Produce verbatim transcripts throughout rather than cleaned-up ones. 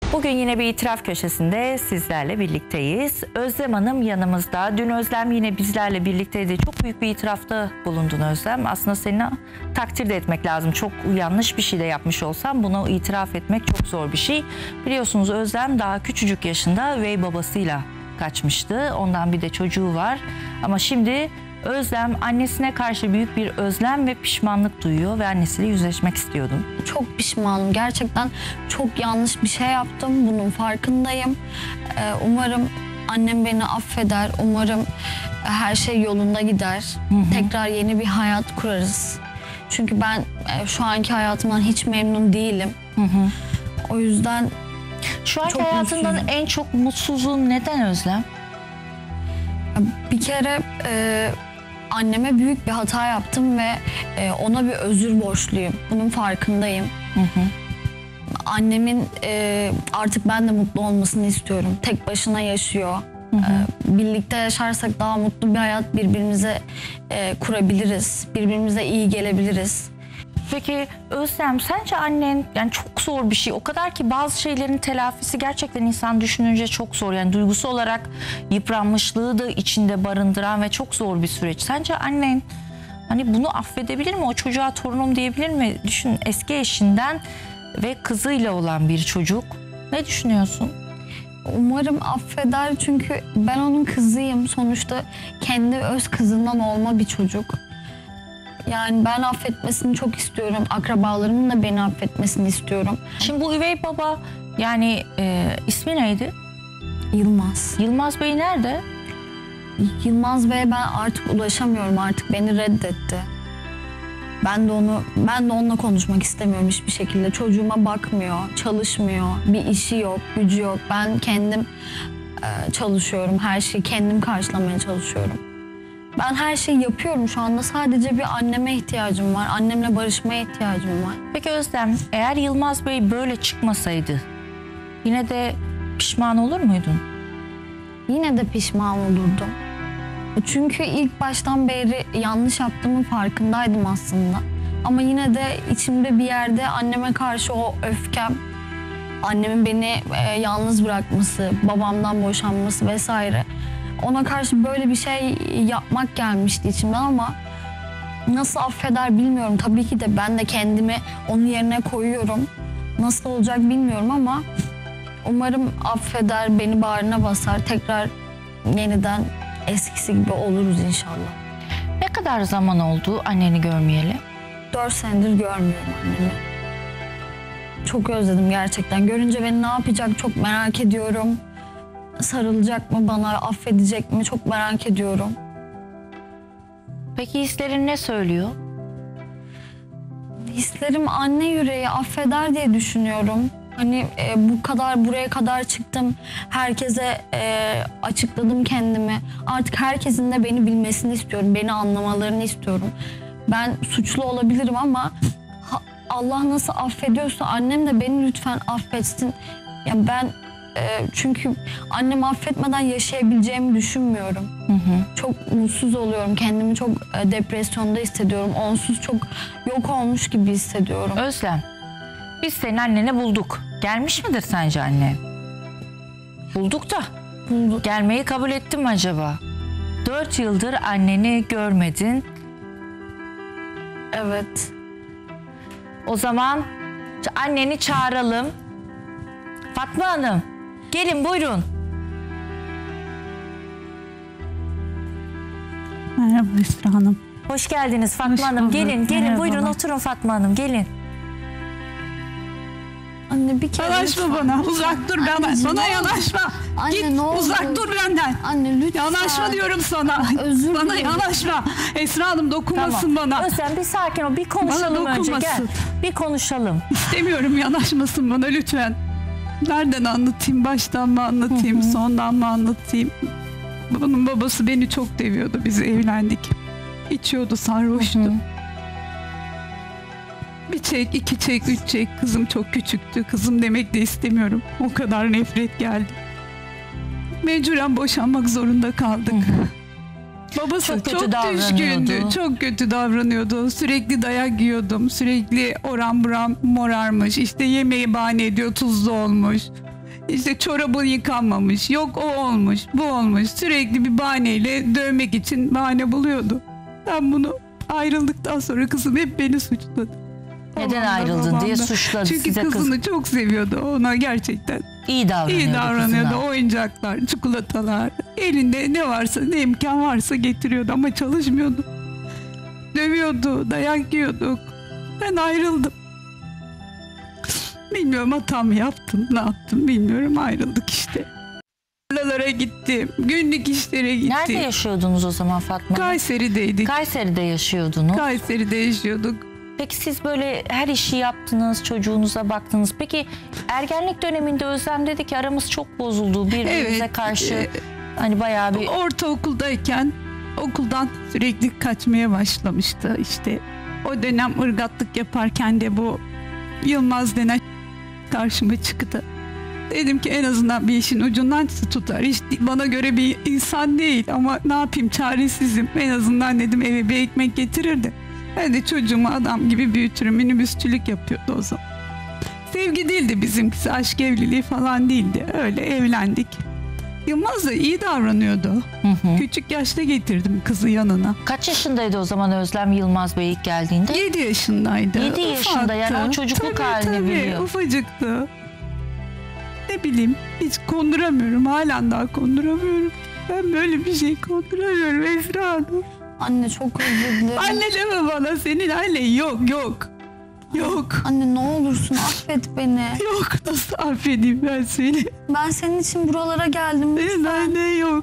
Bugün yine bir itiraf köşesinde sizlerle birlikteyiz. Özlem Hanım yanımızda. Dün Özlem yine bizlerle birlikteydi. Çok büyük bir itirafta bulundun Özlem. Aslında seni takdir de etmek lazım. Çok yanlış bir şey de yapmış olsam bunu itiraf etmek çok zor bir şey. Biliyorsunuz Özlem daha küçücük yaşında üvey babasıyla kaçmıştı. Ondan bir de çocuğu var. Ama şimdi Özlem annesine karşı büyük bir özlem ve pişmanlık duyuyor ve annesiyle yüzleşmek istiyordum. Çok pişmanım. Gerçekten çok yanlış bir şey yaptım. Bunun farkındayım. Ee, umarım annem beni affeder. Umarım her şey yolunda gider. Hı hı. Tekrar yeni bir hayat kurarız. Çünkü ben e, şu anki hayatımdan hiç memnun değilim. Hı hı. O yüzden şu anki hayatından mutsuzum. En çok mutsuzluğun neden Özlem? Bir kere e, anneme büyük bir hata yaptım ve e, ona bir özür borçluyum. Bunun farkındayım. Hı hı. Annemin e, artık ben de mutlu olmasını istiyorum. Tek başına yaşıyor. Hı hı. E, birlikte yaşarsak daha mutlu bir hayat birbirimize e, kurabiliriz. Birbirimize iyi gelebiliriz. Peki Özlem, sence annen, yani çok zor bir şey. O kadar ki bazı şeylerin telafisi gerçekten insan düşününce çok zor. Yani duygusu olarak yıpranmışlığı da içinde barındıran ve çok zor bir süreç. Sence annen hani bunu affedebilir mi? O çocuğa torunum diyebilir mi? Düşün, eski eşinden ve kızıyla olan bir çocuk. Ne düşünüyorsun? Umarım affeder, çünkü ben onun kızıyım. Sonuçta kendi öz kızından olma bir çocuk. Yani ben affetmesini çok istiyorum. Akrabalarımın da beni affetmesini istiyorum. Şimdi bu üvey baba, yani e, ismi neydi? Yılmaz. Yılmaz Bey nerede? Yılmaz Bey'e ben artık ulaşamıyorum. Artık beni reddetti. Ben de onu, ben de onunla konuşmak istemiyorum hiçbir şekilde. Çocuğuma bakmıyor, çalışmıyor, bir işi yok, gücü yok. Ben kendim e, çalışıyorum. Her şeyi kendim karşılamaya çalışıyorum. Ben her şeyi yapıyorum şu anda. Sadece bir anneme ihtiyacım var. Annemle barışmaya ihtiyacım var. Peki Özlem, eğer Yılmaz Bey böyle çıkmasaydı yine de pişman olur muydun? Yine de pişman olurdum. Çünkü ilk baştan beri yanlış yaptığımın farkındaydım aslında. Ama yine de içimde bir yerde anneme karşı o öfkem, annemin beni e, yalnız bırakması, babamdan boşanması vesaire, ona karşı böyle bir şey yapmak gelmişti içimden ama nasıl affeder bilmiyorum. Tabii ki de ben de kendimi onun yerine koyuyorum. Nasıl olacak bilmiyorum ama umarım affeder, beni bağrına basar. Tekrar yeniden eskisi gibi oluruz inşallah. Ne kadar zaman oldu anneni görmeyeli? Dört senedir görmüyorum annemi. Çok özledim gerçekten. Görünce beni ne yapacak çok merak ediyorum. Sarılacak mı bana, affedecek mi çok merak ediyorum. Peki hislerin ne söylüyor? Hislerim anne yüreği, affeder diye düşünüyorum. Hani e, bu kadar buraya kadar çıktım. Herkese e, açıkladım kendimi. Artık herkesin de beni bilmesini istiyorum. Beni anlamalarını istiyorum. Ben suçlu olabilirim ama ha, Allah nasıl affediyorsa annem de beni lütfen affetsin. Ya ben çünkü annemi affetmeden yaşayabileceğimi düşünmüyorum. Hı hı. Çok mutsuz oluyorum. Kendimi çok depresyonda hissediyorum. Onsuz çok yok olmuş gibi hissediyorum. Özlem, biz senin anneni bulduk. Gelmiş midir sence anne? Bulduk da. Bulduk. Gelmeyi kabul ettin mi acaba? Dört yıldır anneni görmedin. Evet. O zaman anneni çağıralım. Fatma Hanım, gelin buyurun. Merhaba Esra Hanım. Hoş geldiniz Fatma Hoş Hanım. Gelin, gelin Merhaba. buyurun oturun Fatma Hanım, gelin. Anne bir kere yanaşma lütfen. bana, uzak dur bana, bana yanaşma. Anne, Git, ne olur. uzak dur benden. Anne lütfen. Yanaşma diyorum sana. Özür bana dilerim. yanaşma. Esra Hanım dokunmasın Tamam. bana. Özlem bir sakin ol, bir konuşalım Bana önce. Gel, dokunmasın. bir konuşalım. İstemiyorum, yanaşmasın bana lütfen. Nereden anlatayım, baştan mı anlatayım, hı hı. sondan mı anlatayım? Bunun babası beni çok seviyordu, biz evlendik. İçiyordu, sarhoştu. Hı hı. Bir çek, iki çek, üç çek. Kızım çok küçüktü. Kızım demek de istemiyorum. O kadar nefret geldi. Mecburen boşanmak zorunda kaldık. Hı hı. Babası çok, çok düşkündü. Çok kötü davranıyordu. Sürekli dayak yiyordum. Sürekli oram buram morarmış. İşte yemeği bahane ediyor, tuzlu olmuş. İşte çorabı yıkanmamış, yok o olmuş, bu olmuş. Sürekli bir bahaneyle dövmek için bahane buluyordu. Ben bunu ayrıldıktan sonra kızım hep beni suçladı. Neden Babam da, ayrıldın babam diye da. suçladı Çünkü size kızını kız. çok seviyordu. Ona gerçekten İyi davranıyordu, iyi davranıyordu. kızına. Oyuncaklar, çikolatalar. Elinde ne varsa, ne imkan varsa getiriyordu ama çalışmıyordu. Dövüyordu, dayak yiyorduk. Ben ayrıldım. Bilmiyorum, hata mı yaptım, ne yaptım bilmiyorum, ayrıldık işte. Oralara gittim, günlük işlere gittim. Nerede yaşıyordunuz o zaman Fatma Hanım? Kayseri'deydik. Kayseri'de yaşıyordunuz. Kayseri'de yaşıyorduk. Peki siz böyle her işi yaptınız, çocuğunuza baktınız. Peki ergenlik döneminde Özlem dedi ki aramız çok bozuldu, birbirimize Evet, karşı e, hani bayağı bir... Ortaokuldayken okuldan sürekli kaçmaya başlamıştı işte. O dönem ırgatlık yaparken de bu Yılmaz denen karşıma çıktı. Dedim ki en azından bir işin ucundan tutar. Hiç bana göre bir insan değil ama ne yapayım, çaresizim. En azından dedim eve bir ekmek getirirdi. Ben de çocuğumu adam gibi büyütürüm. Minibüsçülük yapıyordu o zaman. Sevgi değildi bizimkisi, aşk evliliği falan değildi. Öyle evlendik. Yılmaz da iyi davranıyordu. Hı hı. Küçük yaşta getirdim kızı yanına. Kaç yaşındaydı o zaman Özlem Yılmaz Bey ilk geldiğinde? yedi yaşındaydı. Yedi yaşında, yani o çocukluk tabii, halini tabii, biliyor. Ufacıktı. Ne bileyim, hiç konduramıyorum. Halen daha konduramıyorum. Ben böyle bir şey konduramıyorum Esra Hanım. Anne çok özür dilerim. Anne deme bana, senin annen yok yok. Yok. Anne ne olursun affet beni. Yok, nasıl affedeyim ben seni? Ben senin için buralara geldim. Senin annen yok.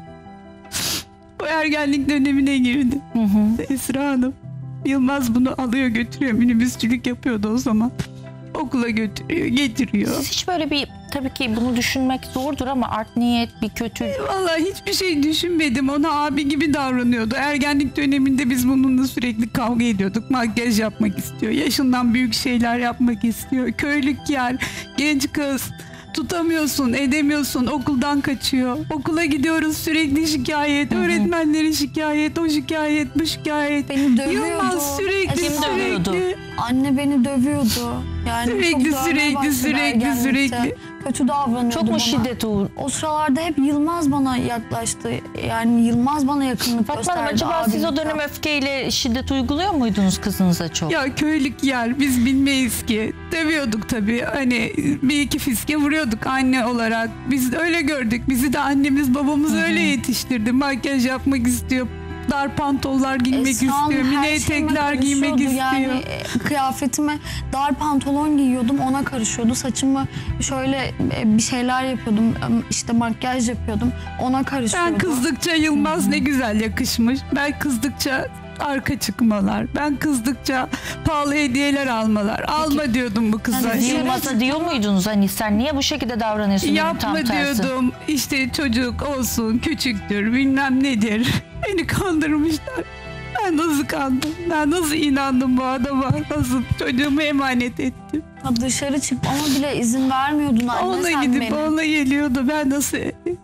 Bu ergenlik dönemine girdi. Hı hı. Esra Hanım. Yılmaz bunu alıyor götürüyor. Minibüsçülük yapıyordu o zaman. Okula götürüyor, getiriyor. Siz hiç böyle bir, tabii ki bunu düşünmek zordur ama art niyet, bir kötü... Vallahi hiçbir şey düşünmedim. Ona abi gibi davranıyordu. Ergenlik döneminde biz bununla sürekli kavga ediyorduk. Makyaj yapmak istiyor. Yaşından büyük şeyler yapmak istiyor. Köylük yer, genç kız. Tutamıyorsun, edemiyorsun. Okuldan kaçıyor. Okula gidiyoruz, sürekli şikayet. Öğretmenleri şikayet, o şikayet, bu şikayet. Beni dövüyordu. Yılmaz sürekli Kim sürekli. dövüyordu? Anne beni dövüyordu. Yani Sürekli, çok dövmeye sürekli, başladı sürekli, ergenlikte. sürekli. Kötü davranıyordu Çok mu bana. şiddet uğur? O sıralarda hep Yılmaz bana yaklaştı. Yani Yılmaz bana yakınlık Fatma gösterdi. Hanım, acaba siz o abilikten. dönem öfkeyle şiddet uyguluyor muydunuz kızınıza çok? Ya köylük yer, biz bilmeyiz ki. Dövüyorduk tabii. Hani bir iki fiske vuruyorduk anne olarak. Biz öyle gördük. Bizi de annemiz babamız öyle yetiştirdi. Makyaj yapmak istiyor. Dar pantollar giymek Esra Hanım istiyor. Mini her şeyime etekler giymek karışıyordu. istiyor. Yani e, kıyafetime dar pantolon giyiyordum, ona karışıyordu. Saçımı şöyle e, bir şeyler yapıyordum. e, işte makyaj yapıyordum, ona karışıyordu. Ben kızdıkça Yılmaz ne güzel yakışmış. Ben kızdıkça arka çıkmalar. Ben kızdıkça pahalı hediyeler almalar. Alma diyordum bu kıza. Yani Yılmaz Yılmaz'a diyor muydunuz hani sen niye bu şekilde davranıyorsun? Benim yapma tam tersi. diyordum. İşte çocuk olsun, küçüktür, bilmem nedir. Beni kandırmışlar. Ben nasıl kandım? Ben nasıl inandım bu adama? Nasıl çocuğumu emanet ettim? Ha, dışarı çıkmama bile izin vermiyordun anne Ona sen gidip benim. ona geliyordu. Ben nasıl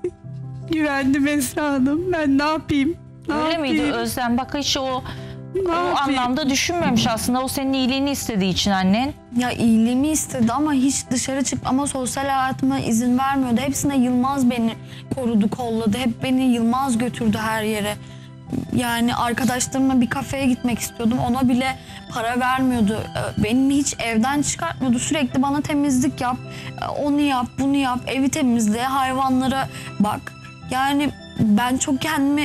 güvendim Esra Hanım? Ben ne yapayım? Ne Öyle yapayım? miydi Özlem? Bak hiç o, Ne o yapayım? anlamda düşünmemiş aslında. O senin iyiliğini istediği için annen. Ya iyiliğimi istedi ama hiç dışarı çık ama sosyal hayatıma izin vermiyordu. Hepsine Yılmaz beni korudu, kolladı. Hep beni Yılmaz götürdü her yere. Yani arkadaşlarımla bir kafeye gitmek istiyordum. Ona bile para vermiyordu. Beni hiç evden çıkartmıyordu. Sürekli bana temizlik yap, onu yap, bunu yap, evi temizle, hayvanlara bak. Yani ben çok kendimi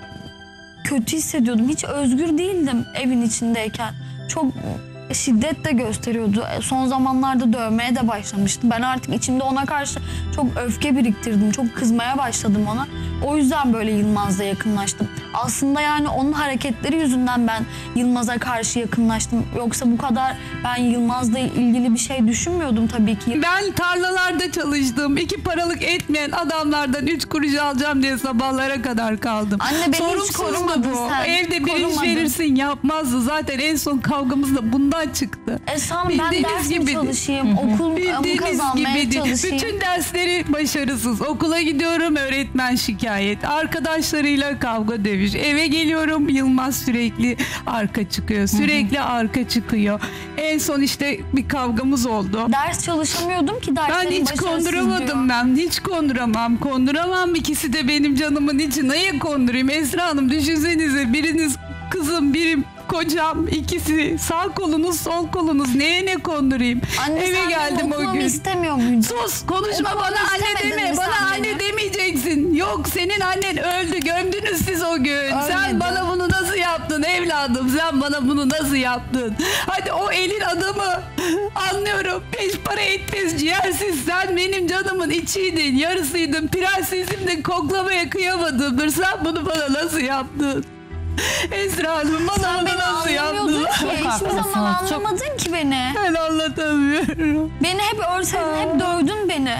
kötü hissediyordum. Hiç özgür değildim evin içindeyken. Çok şiddet de gösteriyordu. Son zamanlarda dövmeye de başlamıştı. Ben artık içimde ona karşı çok öfke biriktirdim. Çok kızmaya başladım ona. O yüzden böyle Yılmaz'la yakınlaştım. Aslında yani onun hareketleri yüzünden ben Yılmaz'a karşı yakınlaştım. Yoksa bu kadar ben Yılmaz'la ilgili bir şey düşünmüyordum tabii ki. Ben tarlalarda çalıştım. İki paralık etmeyen adamlardan üç kuruş alacağım diye sabahlara kadar kaldım. Anne beni hiç Sorumsuzdu korumadın bu. sen. Evde bir iş Korumadın. verirsin yapmazdı. Zaten en son kavgamız da bundan karşıma çıktı. Esam ben Bildiğiniz ders mi gibi- çalışayım, okul mu Bildiğiniz kazanmaya gibi çalışayım. bütün dersleri başarısız. Okula gidiyorum, öğretmen şikayet. Arkadaşlarıyla kavga dövüş. Eve geliyorum, Yılmaz sürekli arka çıkıyor. Sürekli arka çıkıyor. En son işte bir kavgamız oldu. Ders çalışamıyordum ki Ben derslerim hiç başarısız konduramadım diyor. ben. Hiç konduramam. Konduramam. İkisi de benim canımın içi. Neye kondurayım? Esra Hanım düşünsenize, biriniz kızım, birim kocam, ikisi sağ kolunuz, sol kolunuz. Neye ne kondurayım? Anne Eve sen geldim benim o okumamı gün. istemiyor muydun? Sus, konuşma, Okumamı bana anne istemedin deme. mi Bana sen anne beni? demeyeceksin. Yok, senin annen öldü. Gömdünüz siz o gün. Sen Ölmedi. bana bunu nasıl yaptın evladım? Sen bana bunu nasıl yaptın? Hadi o elin adamı anlıyorum. Beş para etmez, ciğersiz. Sen benim canımın içiydin, yarısıydın. Prensesimdin, koklamaya kıyamadımdır. Sen bunu bana nasıl yaptın? Esra Hanım, bana Sen bunu beni nasıl anlamıyordun yaptın? ki. Hiçbir haklısınız, zaman çok- anlamadın ki beni. Ben anlatamıyorum. Beni hep örsedin, hep dövdün beni.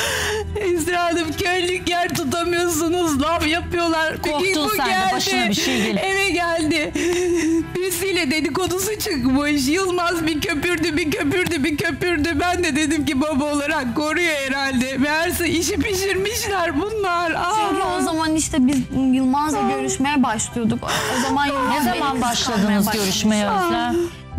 Esra Hanım, köylük yer tutamıyorsunuz. Laf yapıyorlar. Korktun Bu sen de, geldi, başına bir şey gelir. Eve geldi. Birisiyle dedikodusu çıkmış. Yılmaz bir köpürdü, bir köpürdü, bir köpürdü. Ben de dedim ki baba olarak koruyor herhalde. Meğerse işi pişirmişler bunlar. Aa. Çünkü o zaman işte biz Yılmaz'la görüşmeye başlıyorduk. O zaman Yılmaz Ne beni zaman kıskanmaya başladınız başlamış. görüşmeye Özlem?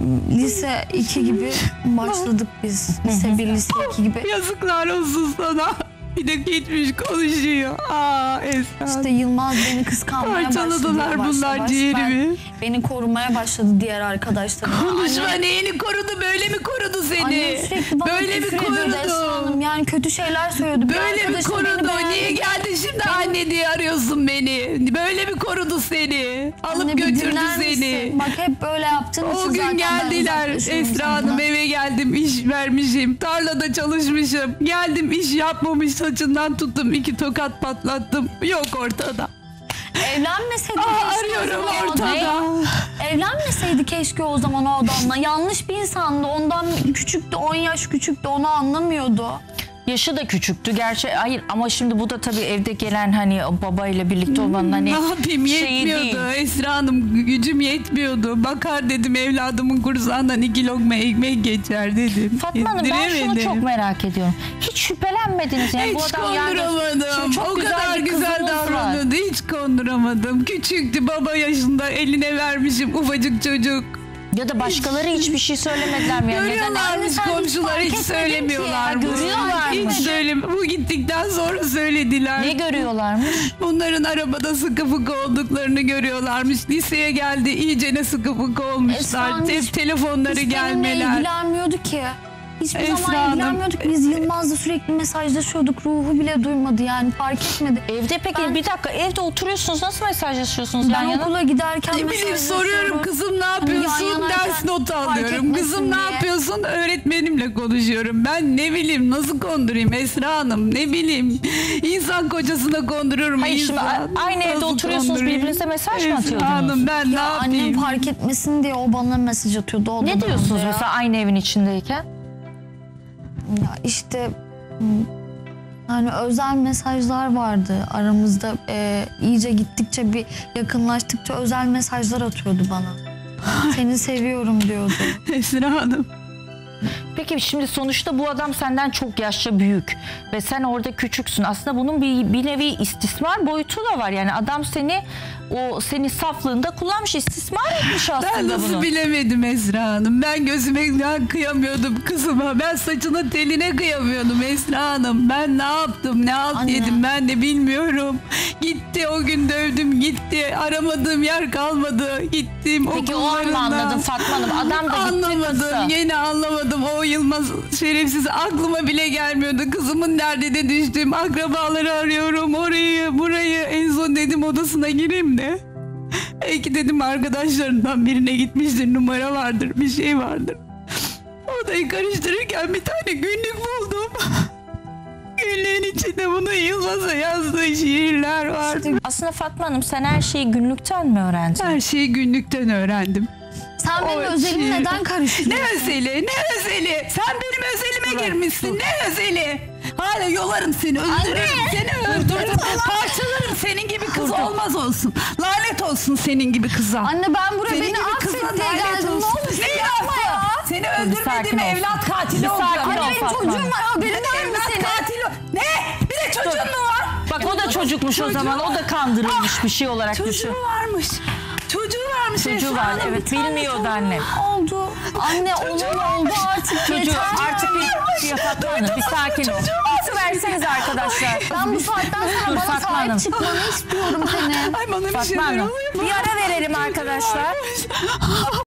Lise iki gibi başladık biz. Lise bir, lise iki gibi. Yazıklar olsun sana. Bir de gitmiş konuşuyor. Aa Esra. İşte Yılmaz beni kıskanmaya başladı. Parçaladılar yavaş bunlar yavaş. ciğerimi. Ben- Beni korumaya başladı diğer arkadaşlarım. Konuşma, Annem- neyini korudu, böyle mi korudu seni? Annem sürekli bana Böyle mi küfür ediyordu Esra Hanım. korudu? Yani kötü şeyler söylüyordu. Bir Böyle mi arkadaşım beni korudu? beğendi. Niye geldin şimdi anne diye arıyorsun beni? Böyle mi korudu seni? Alıp Anne bir götürdü dinler seni. misin? Bak hep böyle yaptığın için O zaten gün ben geldiler. uzaklaşıyorum Esra Hanım, senden. eve geldim, iş vermişim. Tarlada çalışmışım. Geldim, iş yapmamış, saçından tuttum. iki tokat patlattım. Yok ortada. Evlenmeseydi Aa, keşke arıyorum o zaman. ortada. Evlenmeseydi keşke o zaman o adamla. Yanlış bir insandı. Ondan küçüktü. on yaş küçüktü. Onu anlamıyordu. Yaşı da küçüktü gerçi. Hayır ama şimdi bu da tabii evde gelen hani babayla birlikte olmanın hani Ne yapayım, şeyi yetmiyordu. değil. Esra Hanım, gücüm yetmiyordu. Bakar dedim, evladımın kursağından iki lokma ekmek geçer dedim. Fatma Hanım, ben şunu Yediremedim. çok merak ediyorum. Hiç şüphelenmediniz yani bu Hiç adam yani konduramadım. şimdi çok o güzel kadar bir güzel kızınız var. davranıyordu. Hiç konduramadım. Küçüktü, baba yaşında, eline vermişim, ufacık çocuk. Ya da başkaları hiçbir şey söylemediler mi? Yani neden? Görüyorlarmış, sen hiç komşular fark hiç etmedin söylemiyorlar. ki ya, görüyorlarmış. Hiç söyleme. Bu gittikten sonra söylediler. Ne görüyorlarmış? Bunların arabada sıkı fıkı olduklarını görüyorlarmış. Liseye geldi, iyicene sıkı fıkı olmuşlar. Esra, Te- hiç- telefonları Hiç benimle gelmeler. ilgilenmiyordu ki. Hiçbir Esra zaman Hanım, ilgilenmiyorduk. Biz Yılmaz'la sürekli mesajlaşıyorduk. Ruhu bile duymadı yani. Fark etmedi. Evde peki Ben- bir dakika evde oturuyorsunuz nasıl mesajlaşıyorsunuz yan Ben yana? okula giderken Ne bileyim, mesajlaşıyorum. soruyorum, kızım ne Hani yan yapıyorsun, yanayken ders notu fark alıyorum. Kızım etmesin ne diye. yapıyorsun, öğretmenimle konuşuyorum. Ben ne bileyim, nasıl kondurayım Esra Hanım, ne bileyim. İnsan kocasına kondururum. Hayır, şimdi insan. aynı evde Nasıl oturuyorsunuz, kondurayım? birbirinize mesaj mı Esra atıyordunuz? Hanım, ben ne Ya annem yapayım? fark etmesin diye o bana mesaj atıyordu. odadan Ne diyorsunuz odaya. mesela aynı evin içindeyken? Ya işte hmm, hani özel mesajlar vardı aramızda. Ee, iyice gittikçe bir yakınlaştıkça özel mesajlar atıyordu bana. Seni seviyorum diyordu. Esra Hanım. Peki şimdi sonuçta bu adam senden çok yaşça büyük ve sen orada küçüksün. Aslında bunun bir, bir nevi istismar boyutu da var. Yani adam seni o seni saflığında kullanmış, istismar etmiş Ben aslında nasıl bunu. bilemedim Esra Hanım. Ben gözüme ben kıyamıyordum kızıma. Ben saçına teline kıyamıyordum Esra Hanım. Ben ne yaptım, ne alt Anne. yedim ben de bilmiyorum. Gitti o gün, dövdüm gitti. Aramadığım yer kalmadı. Gittim Peki o an mı okullarına. anladın Fatma Hanım? Adam da gitti kızı. Anlamadım. Yine anlamadım. O Yılmaz şerefsiz aklıma bile gelmiyordu. Kızımın derdine düştüm. Akrabaları arıyorum. Orayı, burayı. En son dedim odasına gireyim de. Belki dedim arkadaşlarından birine gitmiştir. Numara vardır. Bir şey vardır. Odayı karıştırırken bir tane günlük buldum. Günlüğün içinde bunu Yılmaz'a yazdığı şiirler vardı. Aslında Fatma Hanım sen her şeyi günlükten mi öğrendin? Her şeyi günlükten öğrendim. Sen benim O özelimi şiir- neden karıştırıyorsun? Ne özeli? Ne özeli? Sen benim özelime girmişsin. Ne özeli? Hala yolarım seni, öldürürüm seni, öldürürüm. Parçalarım, senin gibi kız olmaz olsun. Lanet olsun senin gibi kıza. Anne ben buraya Senin beni gibi kıza affet diye lanet geldim. Ne olsun. olursun Ne yapma yapma ya. Seni sakin öldürmedim, ol. evlat katili Bir olacağım. sakin ol. Anne benim Fatma çocuğum var, haberin var mı Evlat senin? katili. Ne? Bir de çocuğun mu var? Bak o da çocukmuş o Çocuğu zaman. O da kandırılmış bir şey olarak düşün. Çocuğu varmış. Çocuğu varmış. Çocuğu Esra var, Hanım. evet, bilmiyordu annem. Oldu. Anne olan oldu artık. Çocuğu yeter. artık bir, bir Fatma Hanım, bir sakin ol. Bir su verseniz arkadaşlar. Ben bu saatten sonra Dur, bana Fatma Hanım. sahip çıkmanı istiyorum senin. Ay bana bir Fatma şeyler Hanım, oluyor. bir ara verelim arkadaşlar.